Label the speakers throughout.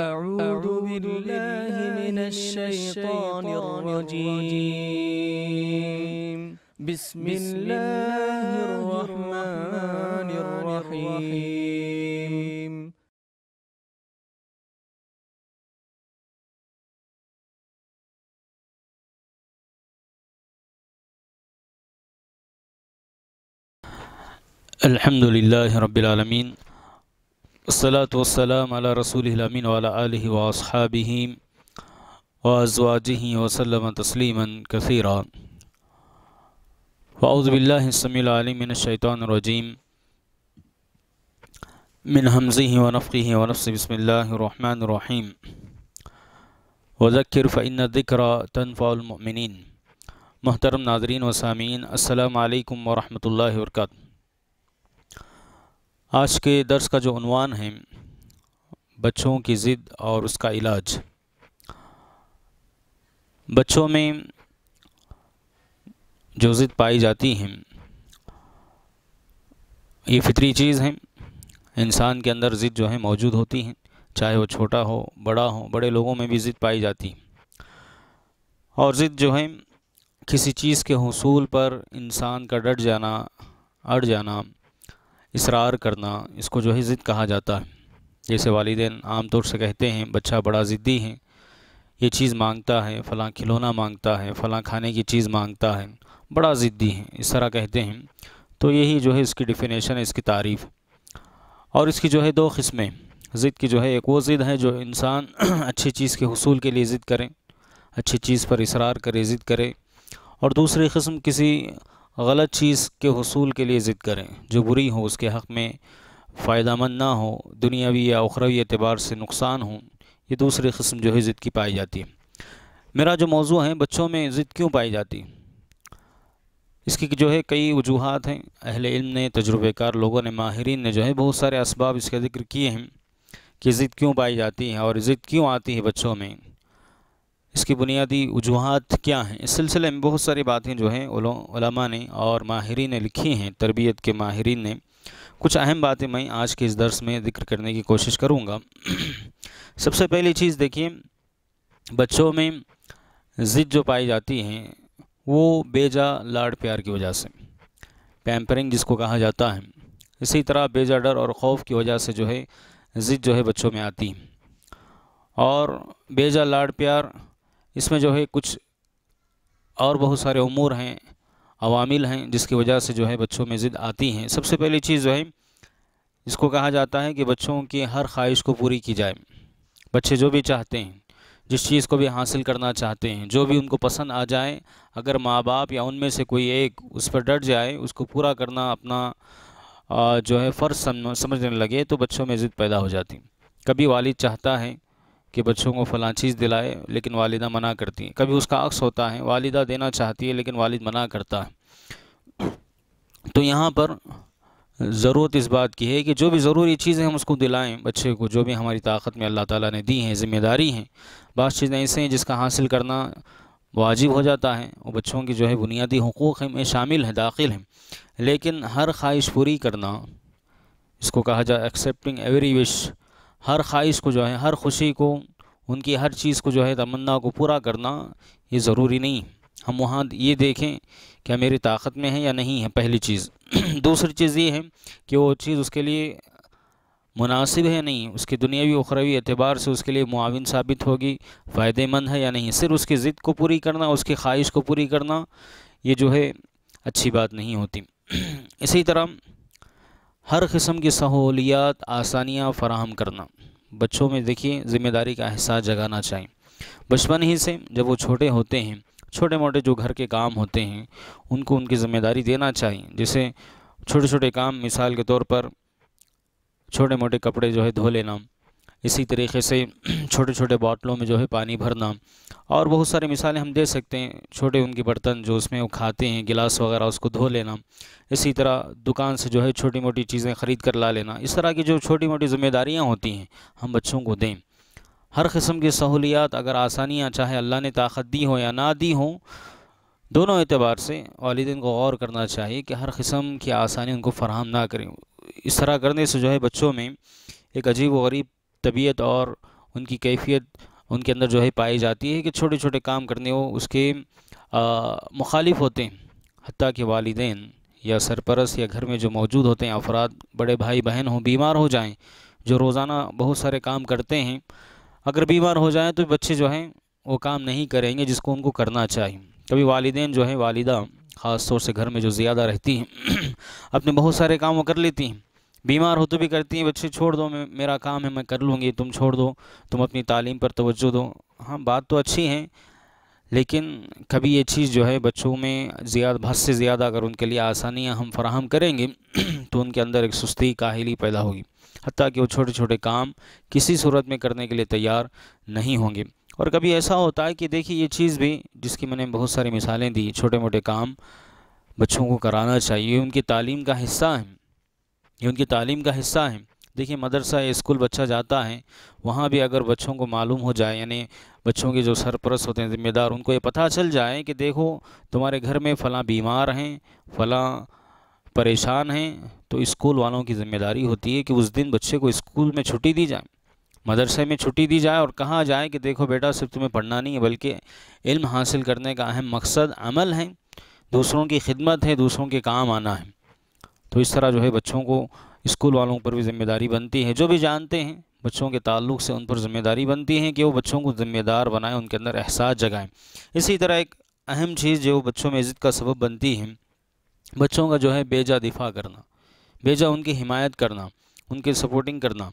Speaker 1: أعوذ بالله من الشيطان الرجيم. بسم الله الرحمن الرحيم.
Speaker 2: الحمد لله رب العالمين، والصلاة والسلام على رسوله الأمين وعلى آله وأصحابه وأزواجه وسلم تسليما كثيرا. وأعوذ بالله السميع العليم من الشيطان الرجيم من همزه ونفخه ونفثه. بسم الله الرحمن الرحيم. وذكر فإن الذكرى تنفع المؤمنين. محترم ناظرین و سامعین، السلام علیکم ورحمۃ اللہ وبرکاتہ. آج کے درس کا جو عنوان ہے بچوں کی ضد اور اس کا علاج. بچوں میں جو ضد پائی جاتی ہیں یہ فطری چیز ہے. انسان کے اندر ضد جو ہے موجود ہوتی ہیں، چاہے وہ چھوٹا ہو بڑا ہو. بڑے لوگوں میں بھی ضد پائی جاتی ہے، اور ضد جو ہے کسی چیز کے حصول پر انسان کا ڈٹ جانا، اڑ جانا، اصرار کرنا، اس کو جو ہے ضد کہا جاتا ہے. جیسے والدین عام طور سے کہتے ہیں بچہ بڑا ضدی ہے، یہ چیز مانگتا ہے، فلاں کھلونا مانگتا ہے، فلاں کھانے کی چیز مانگتا ہے، بڑا ضدی ہے، اس طرح کہتے ہیں. تو یہی جو ہے اس کی ڈیفینیشن ہے، اس کی تعریف. اور اس کی جو ہے دو قسمیں ضد کی. جو ہے ایک وہ ضد ہے جو انسان اچھی چیز کے حصول کے لیے ضد کرے، اچھی چیز پر اصرار کرے، ضد کرے. اور دوسری قسم کسی غلط چیز کے حصول کے لیے ضد کریں جو بری ہو، اس کے حق میں فائدہ مند نہ ہو، دنیاوی یا اخروی اعتبار سے نقصان ہو. یہ دوسری قسم جو ہے ضد کی پائی جاتی ہے. میرا جو موضوع ہے بچوں میں ضد کیوں پائی جاتی ہے، اس کی جو ہے کئی وجوہات ہیں. اہل علم نے، تجربہ کار لوگوں نے، ماہرین نے جو ہے بہت سارے اسباب اس کا ذکر کیے ہیں کہ ضد کیوں پائی جاتی ہے اور ضد کیوں آتی ہے بچوں میں، اس کی بنیادی وجوہات کیا ہیں. اس سلسلے میں بہت ساری باتیں جو ہیں علماء نے اور ماہرین نے لکھی ہیں. تربیت کے ماہرین نے کچھ اہم باتیں میں آج کے اس درس میں ذکر کرنے کی کوشش کروں گا. سب سے پہلی چیز دیکھیے، بچوں میں ضد جو پائی جاتی ہیں وہ بیجا لاڈ پیار کی وجہ سے، پیمپرنگ جس کو کہا جاتا ہے. اسی طرح بیجا ڈر اور خوف کی وجہ سے جو ہے ضد جو ہے بچوں میں آتی ہے. اور بیجا لاڈ پیار، اس میں جو ہے کچھ اور بہت سارے امور ہیں، عوامل ہیں جس کی وجہ سے جو ہے بچوں میں ضد آتی ہیں. سب سے پہلی چیز جو ہے اس کو کہا جاتا ہے کہ بچوں کی ہر خواہش کو پوری کی جائے. بچے جو بھی چاہتے ہیں، جس چیز کو بھی حاصل کرنا چاہتے ہیں، جو بھی ان کو پسند آ جائے، اگر ماں باپ یا ان میں سے کوئی ایک اس پر ڈٹ جائے، اس کو پورا کرنا اپنا جو ہے فرض سمجھنے لگے، تو بچوں میں ضد پیدا ہو جاتی. کبھی والد چاہتا ہے کہ بچوں کو فلاں چیز دلائے لیکن والدہ منع کرتی ہیں. کبھی اس کا عکس ہوتا ہے، والدہ دینا چاہتی ہے لیکن والد منع کرتا ہے. تو یہاں پر ضرورت اس بات کی ہے کہ جو بھی ضروری چیزیں ہم اس کو دلائیں بچے کو، جو بھی ہماری طاقت میں اللہ تعالیٰ نے دی ہیں، ذمہ داری ہیں. بعض چیزیں ایسے ہیں جس کا حاصل کرنا واجب ہو جاتا ہے، وہ بچوں کی جو ہے بنیادی حقوق میں شامل ہیں، داخل ہیں. لیکن ہر خواہش پوری کرنا، اس کو کہا جائے ایکسیپٹنگ ایوری وش، ہر خواہش کو جو ہے، ہر خوشی کو، ان کی ہر چیز کو جو ہے، تمنا کو پورا کرنا یہ ضروری نہیں. ہم وہاں یہ دیکھیں کیا میری طاقت میں ہے یا نہیں ہے، پہلی چیز. دوسری چیز یہ ہے کہ وہ چیز اس کے لیے مناسب ہے یا نہیں، اس کے دنیاوی اخروی اعتبار سے اس کے لیے معاون ثابت ہوگی، فائدہ مند ہے یا نہیں. صرف اس کی ضد کو پوری کرنا، اس کی خواہش کو پوری کرنا، یہ جو ہے اچھی بات نہیں ہوتی. اسی طرح ہر قسم کی سہولیات، آسانیاں فراہم کرنا. بچوں میں دیکھیے ذمہ داری کا احساس جگانا چاہیے. بچپن ہی سے جب وہ چھوٹے ہوتے ہیں، چھوٹے موٹے جو گھر کے کام ہوتے ہیں ان کو ان کی ذمہ داری دینا چاہیے. جیسے چھوٹے چھوٹے کام، مثال کے طور پر چھوٹے موٹے کپڑے جو ہے دھو لینا، اسی طریقے سے چھوٹے چھوٹے باٹلوں میں جو ہے پانی بھرنا، اور بہت سارے مثالیں ہم دے سکتے ہیں. چھوٹے ان کے برتن جو اس میں وہ کھاتے ہیں، گلاس وغیرہ، اس کو دھو لینا. اسی طرح دکان سے جو ہے چھوٹی موٹی چیزیں خرید کر لا لینا. اس طرح کی جو چھوٹی موٹی ذمہ داریاں ہوتی ہیں ہم بچوں کو دیں. ہر قسم کی سہولیات، اگر آسانیاں چاہے اللہ نے طاقت دی ہو یا نہ دی ہوں، دونوں اعتبار سے والدین کو غور کرنا چاہیے کہ ہر قسم کی آسانی ان کو فراہم نہ کریں. اس طرح کرنے سے جو ہے بچوں میں ایک عجیب و غریب طبیعت اور ان کی کیفیت ان کے اندر جو ہے پائی جاتی ہے کہ چھوٹے چھوٹے کام کرنے وہ اس کے مخالف ہوتے ہیں، حتیٰ کہ والدین یا سرپرست یا گھر میں جو موجود ہوتے ہیں افراد، بڑے بھائی بہن ہوں، بیمار ہو جائیں، جو روزانہ بہت سارے کام کرتے ہیں، اگر بیمار ہو جائیں تو بچے جو ہیں وہ کام نہیں کریں گے جس کو ان کو کرنا چاہیے۔ کبھی والدین جو ہیں، والدہ خاص طور سے گھر میں جو زیادہ رہتی ہیں اپنے بہت سارے کام وہ کر لیتی ہیں، بیمار ہو تو بھی کرتی ہیں، بچے چھوڑ دو، میرا کام ہے میں کر لوں گی، تم چھوڑ دو، تم اپنی تعلیم پر توجہ دو۔ ہاں بات تو اچھی ہے، لیکن کبھی یہ چیز جو ہے بچوں میں حد سے زیادہ اگر ان کے لیے آسانیاں ہم فراہم کریں گے تو ان کے اندر ایک سستی، کاہلی پیدا ہوگی، حتیٰ کہ وہ چھوٹے چھوٹے کام کسی صورت میں کرنے کے لیے تیار نہیں ہوں گے۔ اور کبھی ایسا ہوتا ہے کہ دیکھیے یہ چیز بھی، جس کی میں نے بہت ساری مثالیں دی، چھوٹے موٹے کام بچوں کو کرانا چاہیے، ان کی تعلیم کا حصہ ہے، یہ ان کی تعلیم کا حصہ ہے۔ دیکھیے مدرسہ یا اسکول بچہ جاتا ہے، وہاں بھی اگر بچوں کو معلوم ہو جائے، یعنی بچوں کے جو سرپرست ہوتے ہیں، ذمہ دار، ان کو یہ پتہ چل جائے کہ دیکھو تمہارے گھر میں فلاں بیمار ہیں، فلاں پریشان ہیں، تو اسکول والوں کی ذمہ داری ہوتی ہے کہ اس دن بچے کو اسکول میں چھٹی دی جائے، مدرسے میں چھٹی دی جائے، اور کہا جائے کہ دیکھو بیٹا صرف تمہیں پڑھنا نہیں ہے بلکہ علم حاصل کرنے کا اہم مقصد عمل ہے، دوسروں کی خدمت ہے، دوسروں کے کام آنا ہے۔ تو اس طرح جو ہے بچوں کو اسکول والوں پر بھی ذمہ داری بنتی ہے، جو بھی جانتے ہیں بچوں کے تعلق سے ان پر ذمہ داری بنتی ہے کہ وہ بچوں کو ذمہ دار بنائیں، ان کے اندر احساس جگائیں۔ اسی طرح ایک اہم چیز جو بچوں میں عزت کا سبب بنتی ہے، بچوں کا جو ہے بیجا دفاع کرنا، بیجا ان کی حمایت کرنا، ان کی سپورٹنگ کرنا،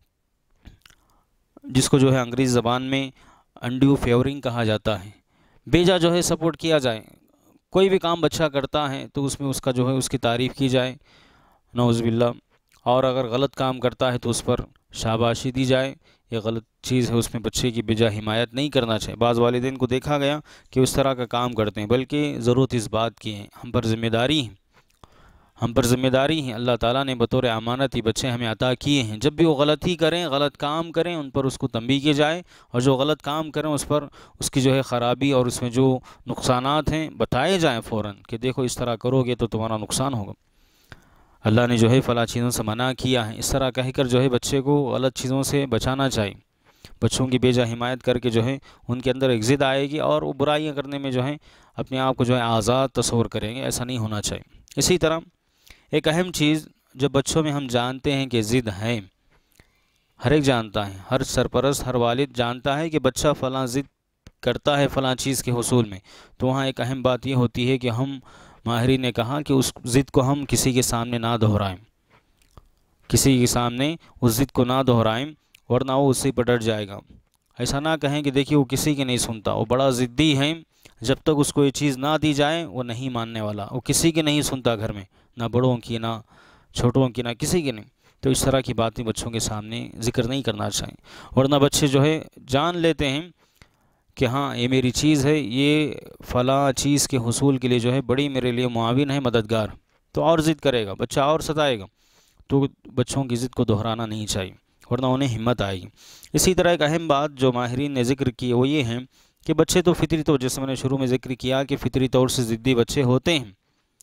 Speaker 2: جس کو جو ہے انگریزی زبان میں انڈیو فیورنگ کہا جاتا ہے۔ بیجا جو ہے سپورٹ کیا جائے، کوئی بھی کام بچہ کرتا ہے تو اس میں اس کا جو ہے اس کی تعریف کی جائے، نعوذ باللہ، اور اگر غلط کام کرتا ہے تو اس پر شاباشی دی جائے، یہ غلط چیز ہے، اس میں بچے کی بیجا حمایت نہیں کرنا چاہیے۔ بعض والدین کو دیکھا گیا کہ اس طرح کا کام کرتے ہیں، بلکہ ضرورت اس بات کی ہے، ہم پر ذمہ داری ہے، ہم پر ذمہ داری ہے، اللہ تعالیٰ نے بطور امانت ہی بچے ہمیں عطا کیے ہیں، جب بھی وہ غلطی کریں، غلط کام کریں، ان پر اس کو تنبیہ کی جائے، اور جو غلط کام کریں اس پر اس کی جو ہے خرابی اور اس میں جو نقصانات ہیں بتائے جائیں فوراً کہ دیکھو اس طرح کرو گے تو تمہارا نقصان ہوگا، اللہ نے جو ہے فلاں چیزوں سے منع کیا ہے، اس طرح کہہ کر جو ہے بچے کو غلط چیزوں سے بچانا چاہیے۔ بچوں کی بیجا حمایت کر کے جو ہے ان کے اندر ایک ضد آئے گی اور وہ برائیاں کرنے میں جو ہے اپنے آپ کو جو ہے آزاد تصور کریں گے، ایسا نہیں ہونا چاہیے۔ اسی طرح ایک اہم چیز جو بچوں میں ہم جانتے ہیں کہ ضد ہے، ہر ایک جانتا ہے، ہر سرپرست، ہر والد جانتا ہے کہ بچہ فلاں ضد کرتا ہے فلاں چیز کے حصول میں، تو وہاں ایک اہم بات یہ ہوتی ہے کہ ہم، ماہرین نے کہا کہ اس ضد کو ہم کسی کے سامنے نہ دہرائیں، کسی کے سامنے اس ضد کو نہ دہرائیں، ورنہ وہ اس سے پہ ڈٹ جائے گا۔ ایسا نہ کہیں کہ دیکھیے وہ کسی کی نہیں سنتا، وہ بڑا ضدی ہے، جب تک اس کو یہ چیز نہ دی جائے وہ نہیں ماننے والا، وہ کسی کی نہیں سنتا، گھر میں نہ بڑوں کی، نہ چھوٹوں کی، نہ کسی کی نہیں۔ تو اس طرح کی باتیں بچوں کے سامنے ذکر نہیں کرنا چاہیے، ورنہ بچے جو ہے جان لیتے ہیں کہ ہاں یہ میری چیز ہے، یہ فلاں چیز کے حصول کے لیے جو ہے بڑی میرے لیے معاون ہے، مددگار، تو اور ضد کرے گا بچہ اور ستائے گا۔ تو بچوں کی ضد کو دہرانا نہیں چاہیے، ورنہ انہیں ہمت آئے گی۔ اسی طرح ایک اہم بات جو ماہرین نے ذکر کی وہ یہ ہے کہ بچے تو فطری طور، جیسے میں نے شروع میں ذکر کیا کہ فطری طور سے ضدی بچے ہوتے ہیں،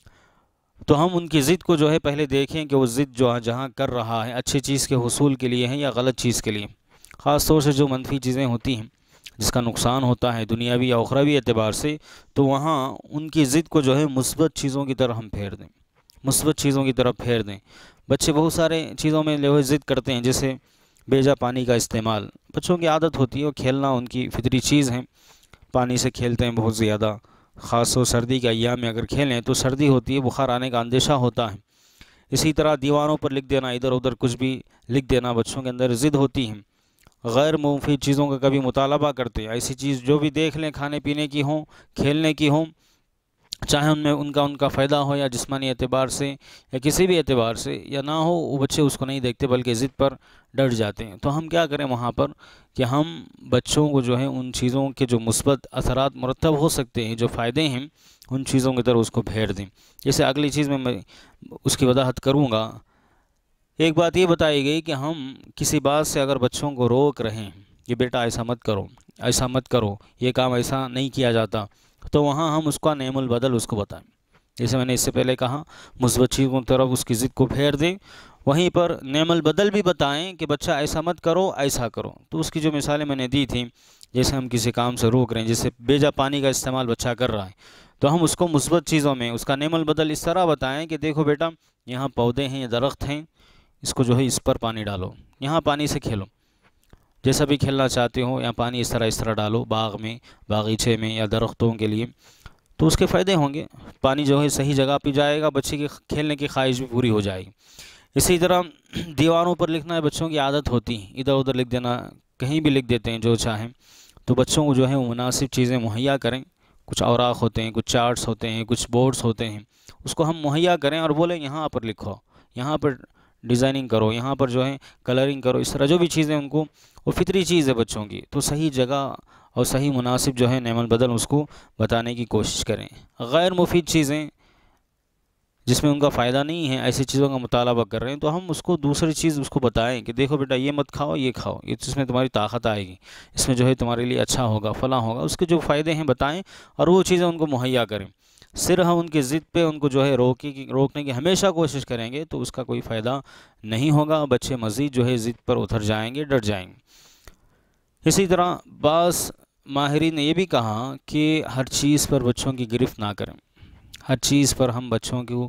Speaker 2: تو ہم ان کی ضد کو جو ہے پہلے دیکھیں کہ وہ ضد جو جہاں کر رہا ہے اچھی چیز کے حصول کے لیے ہے یا غلط چیز کے لیے، خاص طور سے جو منفی چیزیں ہوتی ہیں جس کا نقصان ہوتا ہے دنیاوی یا اخروی اعتبار سے، تو وہاں ان کی ضد کو جو ہے مثبت چیزوں کی طرف ہم پھیر دیں، مثبت چیزوں کی طرف پھیر دیں۔ بچے بہت سارے چیزوں میں جو ہے ضد کرتے ہیں، جیسے بیجا پانی کا استعمال، بچوں کی عادت ہوتی ہے، وہ کھیلنا ان کی فطری چیز ہے، پانی سے کھیلتے ہیں بہت زیادہ، خاص طور سردی کے ایام میں اگر کھیلیں تو سردی ہوتی ہے، بخار آنے کا اندیشہ ہوتا ہے۔ اسی طرح دیواروں پر لکھ دینا، ادھر ادھر کچھ بھی لکھ دینا، بچوں کے اندر ضد ہوتی ہے، غیر مفید چیزوں کا کبھی مطالبہ کرتے ہیں، ایسی چیز جو بھی دیکھ لیں، کھانے پینے کی ہوں، کھیلنے کی ہوں، چاہے ان میں ان کا فائدہ ہو یا جسمانی اعتبار سے یا کسی بھی اعتبار سے یا نہ ہو، وہ بچے اس کو نہیں دیکھتے بلکہ ضد پر ڈٹ جاتے ہیں۔ تو ہم کیا کریں وہاں پر کہ ہم بچوں کو جو ہے ان چیزوں کے جو مثبت اثرات مرتب ہو سکتے ہیں، جو فائدے ہیں، ان چیزوں کی طرف اس کو پھیر دیں۔ جیسے اگلی چیز میں اس کی وضاحت کروں گا، ایک بات یہ بتائی گئی کہ ہم کسی بات سے اگر بچوں کو روک رہے ہیں کہ بیٹا ایسا مت کرو، ایسا مت کرو، یہ کام ایسا نہیں کیا جاتا، تو وہاں ہم اس کا نعم البدل اس کو بتائیں۔ جیسے میں نے اس سے پہلے کہا، مثبت چیزوں کی طرف اس کی ضد کو پھیر دیں، وہیں پر نعم البدل بھی بتائیں کہ بچہ ایسا مت کرو ایسا کرو. تو اس کی جو مثالیں میں نے دی تھیں، جیسے ہم کسی کام سے روک رہے ہیں، جیسے بیجا پانی کا استعمال بچہ کر رہا ہے، تو ہم اس کو مثبت چیزوں میں اس کا نعم البدل اس طرح بتائیں کہ دیکھو بیٹا یہاں پودے ہیں، یہ درخت ہیں، اس کو جو ہے اس پر پانی ڈالو، یہاں پانی سے کھیلو، جیسا بھی کھیلنا چاہتے ہو یہاں پانی اس طرح ڈالو، باغ میں، باغیچے میں یا درختوں کے لیے، تو اس کے فائدے ہوں گے. پانی جو ہے صحیح جگہ پہ جائے گا، بچے کی کھیلنے کی خواہش بھی پوری ہو جائے گی. اسی طرح دیواروں پر لکھنا بچوں کی عادت ہوتی ہے، ادھر ادھر لکھ دینا، کہیں بھی لکھ دیتے ہیں جو چاہیں. تو بچوں کو جو ہے وہ مناسب چیزیں مہیا کریں. کچھ اوراق ہوتے ہیں، کچھ چارٹس ہوتے ہیں، کچھ بورڈز ہوتے ہیں، اس کو ہم مہیا کریں اور بولیں یہاں پر لکھو، یہاں پر ڈیزائننگ کرو، یہاں پر جو ہے کلرنگ کرو. اس طرح جو بھی چیزیں ان کو، وہ فطری چیز ہے بچوں کی، تو صحیح جگہ اور صحیح مناسب جو ہے نعم البدل اس کو بتانے کی کوشش کریں. غیر مفید چیزیں جس میں ان کا فائدہ نہیں ہے، ایسی چیزوں کا مطالبہ کر رہے ہیں، تو ہم اس کو دوسری چیز اس کو بتائیں کہ دیکھو بیٹا یہ مت کھاؤ، یہ کھاؤ، اس میں تمہاری طاقت آئے گی، اس میں جو ہے تمہارے لیے اچھا ہوگا، فلاں ہوگا. اس کے جو فائدے ہیں بتائیں اور وہ چیزیں ان کو مہیا کریں. صرف ہم ان کی ضد پہ ان کو جو ہے روکنے کی ہمیشہ کوشش کریں گے تو اس کا کوئی فائدہ نہیں ہوگا. بچے مزید جو ہے ضد پر اتر جائیں گے، ڈر جائیں گے. اسی طرح بعض ماہرین نے یہ بھی کہا کہ ہر چیز پر بچوں کی گرفت نہ کریں، ہر چیز پر ہم بچوں کو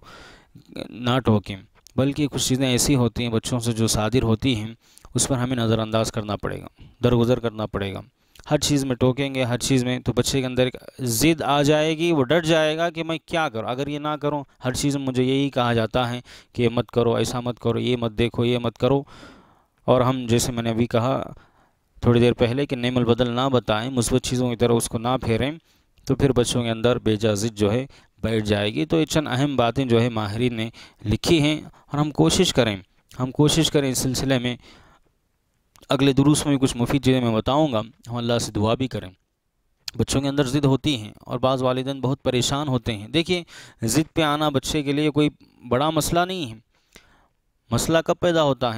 Speaker 2: نہ ٹوکیں، بلکہ کچھ چیزیں ایسی ہوتی ہیں بچوں سے جو صادر ہوتی ہیں اس پر ہمیں نظر انداز کرنا پڑے گا، درگزر کرنا پڑے گا. ہر چیز میں ٹوکیں گے، ہر چیز میں، تو بچے کے اندر ایک ضد آ جائے گی، وہ ڈر جائے گا کہ میں کیا کروں اگر یہ نہ کروں. ہر چیز میں مجھے یہی کہا جاتا ہے کہ یہ مت کرو، ایسا مت کرو، یہ مت دیکھو، یہ مت کرو. اور ہم جیسے میں نے ابھی کہا تھوڑی دیر پہلے کہ نعم البدل نہ بتائیں، مثبت چیزوں کی طرف اس کو نہ پھیریں، تو پھر بچوں کے اندر بے جا ضد جو ہے بیٹھ جائے گی. تو یہ چند اہم باتیں جو ہے ماہرین نے لکھی ہیں، اور ہم کوشش کریں اس سلسلے میں. اگلے دروس میں بھی کچھ مفید چیزیں میں بتاؤں گا. ہم اللہ سے دعا بھی کریں. بچوں کے اندر ضد ہوتی ہیں اور بعض والدین بہت پریشان ہوتے ہیں. دیکھیے ضد پہ آنا بچے کے لیے کوئی بڑا مسئلہ نہیں ہے. مسئلہ کب پیدا ہوتا ہے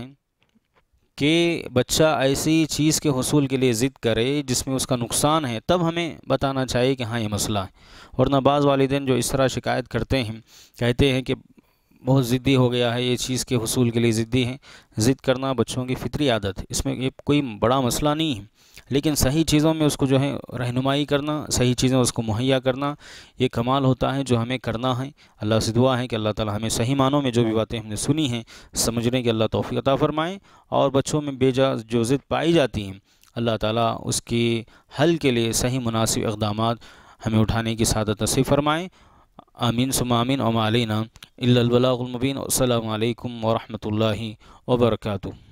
Speaker 2: کہ بچہ ایسی چیز کے حصول کے لیے ضد کرے جس میں اس کا نقصان ہے، تب ہمیں بتانا چاہیے کہ ہاں یہ مسئلہ ہے. ورنہ بعض والدین جو اس طرح شکایت کرتے ہیں، کہتے ہیں کہ بہت ضدی ہو گیا ہے، یہ چیز کے حصول کے لیے ضدی ہے. ضد کرنا بچوں کی فطری عادت ہے، اس میں یہ کوئی بڑا مسئلہ نہیں ہے. لیکن صحیح چیزوں میں اس کو جو ہے رہنمائی کرنا، صحیح چیزیں اس کو مہیا کرنا، یہ کمال ہوتا ہے جو ہمیں کرنا ہے. اللہ سے دعا ہے کہ اللہ تعالی ہمیں صحیح معنوں میں جو بھی باتیں ہم نے سنی ہیں سمجھنے کی اللہ توفیق عطا فرمائے، اور بچوں میں بے جا جو ضد پائی جاتی ہیں اللہ تعالی اس کی حل کے لیے صحیح مناسب اقدامات ہمیں اٹھانے کی سعادت نصیب فرمائے. آمین ثم آمین. وما علینا الا البلاغ المبین. السلام علیکم ورحمۃ اللہ وبرکاتہ.